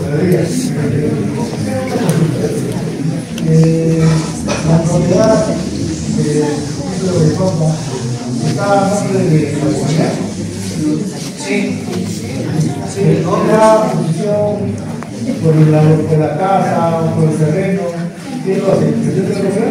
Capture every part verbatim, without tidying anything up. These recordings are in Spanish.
Eh, la propiedad de Centro de Compra está a nombre de la comunidad. Sí. Sí, otra posición por la, por la casa, por el terreno. ¿Quién lo hace? ¿El presidente de la comunidad?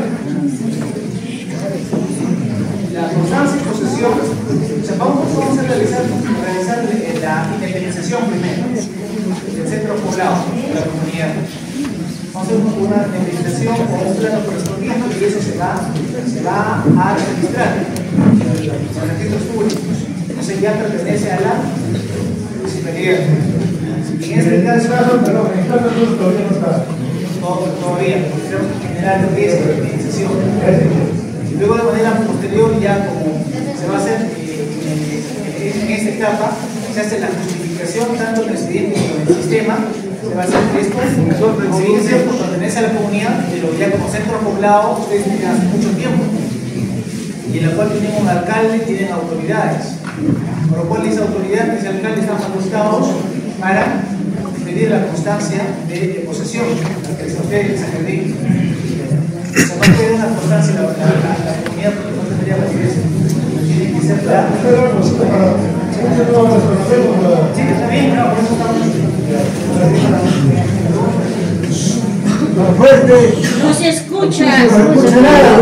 La constancia y posesión, o sea, vamos, vamos a realizar, realizar la independización primero del centro poblado de la comunidad. Vamos a hacer una independización con un plano correspondiente y eso se va, se va a registrar en los registros públicos. Entonces ya pertenece a la municipalidad. En este caso, perdón, en este caso todavía no está. Todavía, porque tenemos que generar lo que es la indemnización. Y luego de manera posterior, ya como se va a hacer eh, eh, en esta etapa, se hace la justificación tanto en el expediente como en el sistema, se va a hacer que esto, si bien es cierto, pertenece a la comunidad, pero ya como centro poblado, ustedes tienen hace mucho tiempo, y en la cual tienen un alcalde, tienen autoridades, por lo cual esas autoridades y alcaldes están facultados para pedir la constancia de, de posesión, que es a ustedes les acredite. O sea, no puede una constancia la, la, la, la comunidad porque no tendría validez. Tiene que ser la. Sí, está bien, no, por eso estamos. No se escucha. No se escucha nada.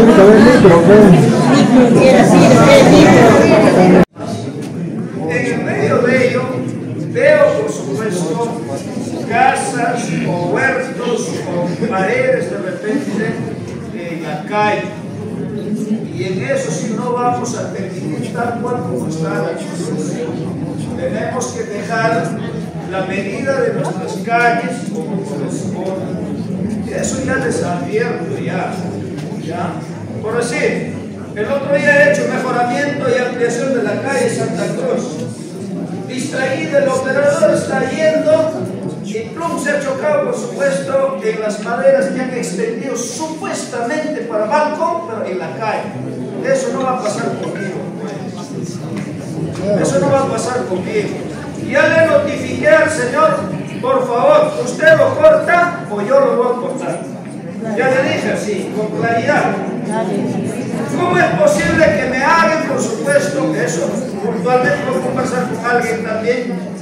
En el medio de ello, veo por supuesto casas o huertos o paredes de repente en la calle. Y en eso sí no vamos a permitir tal cual como está la construcción. Tenemos que dejar la medida de nuestras calles como corresponde. Y eso ya les advierto ya. ¿Ya? Por decir, el otro día he hecho mejoramiento y ampliación de la calle Santa Cruz. Distraído, el operador está yendo y plum se ha chocado, por supuesto, en las maderas que han extendido supuestamente para balcón, pero en la calle. Eso no va a pasar conmigo. Eso no va a pasar conmigo. Ya le notifiqué al señor, por favor, usted lo corta o yo lo voy a cortar. Ya le dije así, con claridad. ¿Cómo es posible que me hagan, por supuesto, eso? Puntualmente voy a conversar con alguien también.